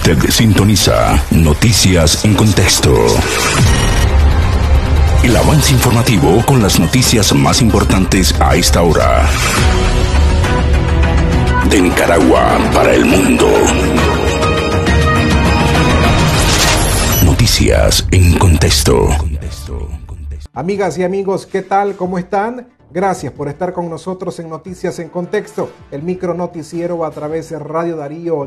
Usted sintoniza Noticias en Contexto. El avance informativo con las noticias más importantes a esta hora. De Nicaragua para el mundo. Noticias en Contexto. Amigas y amigos, ¿qué tal? ¿Cómo están? Gracias por estar con nosotros en Noticias en Contexto, el micro noticiero a través de Radio Darío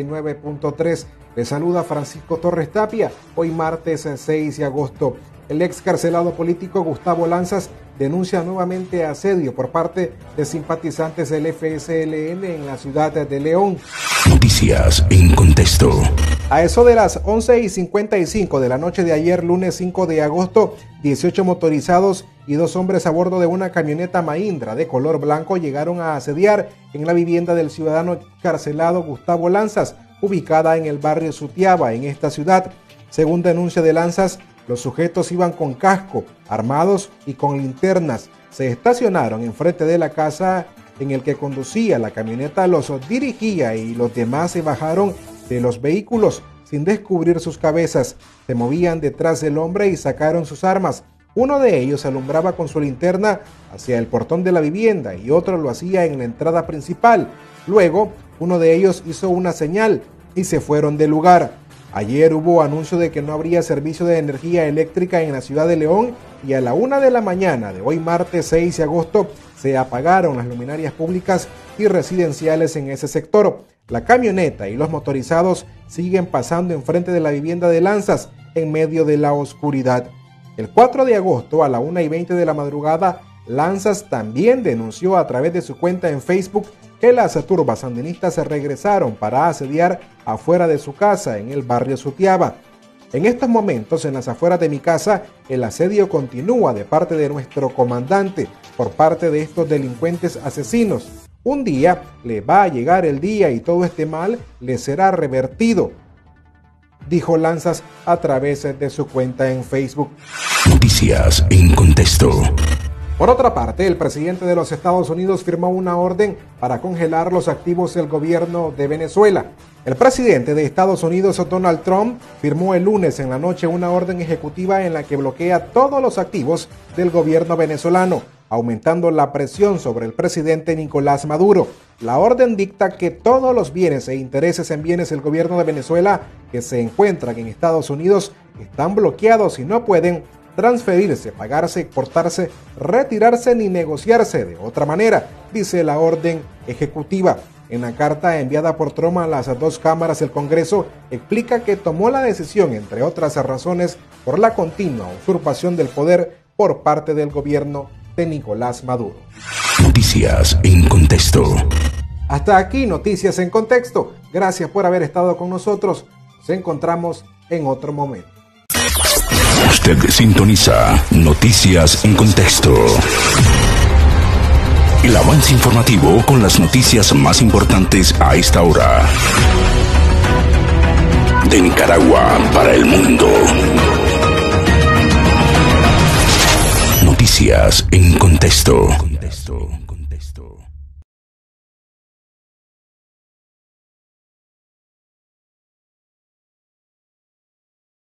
89.3. Les saluda Francisco Torres Tapia, hoy martes 6 de agosto. El excarcelado político Gustavo Lanzas denuncia nuevamente asedio por parte de simpatizantes del FSLN en la ciudad de León. Noticias en Contexto. A eso de las 11:55 de la noche de ayer, lunes 5 de agosto, 18 motorizados y 2 hombres a bordo de una camioneta Mahindra de color blanco llegaron a asediar en la vivienda del ciudadano excarcelado Gustavo Lanzas, ubicada en el barrio Sutiaba, en esta ciudad. Según denuncia de Lanzas, los sujetos iban con casco, armados y con linternas. Se estacionaron enfrente de la casa en el que conducía la camioneta, los dirigía y los demás se bajaron de los vehículos sin descubrir sus cabezas. Se movían detrás del hombre y sacaron sus armas. Uno de ellos alumbraba con su linterna hacia el portón de la vivienda y otro lo hacía en la entrada principal. Luego, uno de ellos hizo una señal y se fueron del lugar. Ayer hubo anuncio de que no habría servicio de energía eléctrica en la ciudad de León y a la 1 de la mañana de hoy martes 6 de agosto se apagaron las luminarias públicas y residenciales en ese sector. La camioneta y los motorizados siguen pasando enfrente de la vivienda de Lanzas en medio de la oscuridad. El 4 de agosto a la 1:20 de la madrugada, Lanzas también denunció a través de su cuenta en Facebook que las turbas sandinistas se regresaron para asediar afuera de su casa en el barrio Sutiaba. En estos momentos, en las afueras de mi casa, el asedio continúa de parte de nuestro comandante por parte de estos delincuentes asesinos. Un día le va a llegar el día y todo este mal le será revertido, dijo Lanzas a través de su cuenta en Facebook. Noticias en Contexto. Por otra parte, el presidente de los Estados Unidos firmó una orden para congelar los activos del gobierno de Venezuela. El presidente de Estados Unidos, Donald Trump, firmó el lunes en la noche una orden ejecutiva en la que bloquea todos los activos del gobierno venezolano, aumentando la presión sobre el presidente Nicolás Maduro. La orden dicta que todos los bienes e intereses en bienes del gobierno de Venezuela que se encuentran en Estados Unidos están bloqueados y no pueden transferirse, pagarse, exportarse, retirarse ni negociarse de otra manera, dice la orden ejecutiva. En la carta enviada por Trump a las 2 cámaras del Congreso, explica que tomó la decisión, entre otras razones, por la continua usurpación del poder por parte del gobierno de Nicolás Maduro. Noticias en Contexto. Hasta aquí Noticias en Contexto. Gracias por haber estado con nosotros. Nos encontramos en otro momento. Usted sintoniza Noticias en Contexto. El avance informativo con las noticias más importantes a esta hora. De Nicaragua para el mundo. Noticias en Contexto.